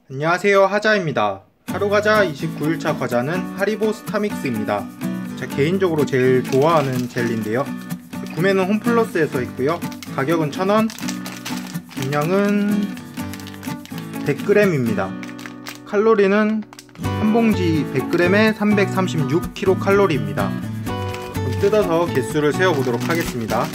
안녕하세요, 하자입니다. 하루과자 29일차 과자는 하리보 스타믹스입니다. 제가 개인적으로 제일 좋아하는 젤리인데요, 구매는 홈플러스에서 있고요, 가격은 1,000원, 분량은 100g입니다. 칼로리는 한 봉지 100g에 336kcal입니다. 뜯어서 개수를 세어보도록 하겠습니다.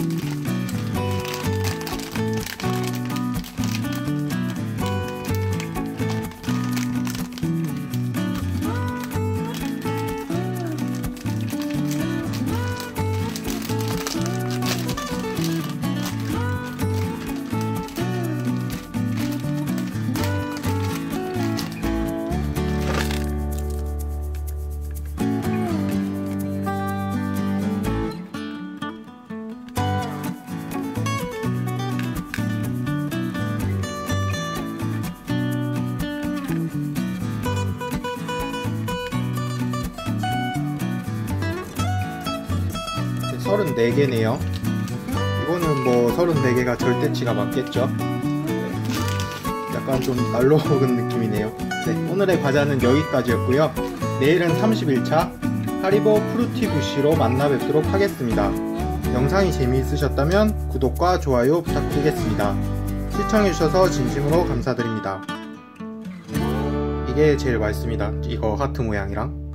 네, 34개네요. 이거는 뭐 34개가 절대치가 맞겠죠? 네, 약간 좀 날로 먹은 느낌이네요. 네, 오늘의 과자는 여기까지였고요. 내일은 31차 하리보 프루티부시로 만나 뵙도록 하겠습니다. 영상이 재미있으셨다면 구독과 좋아요 부탁드리겠습니다. 시청해주셔서 진심으로 감사드립니다. 이게 제일 맛있습니다. 이거 하트 모양이랑.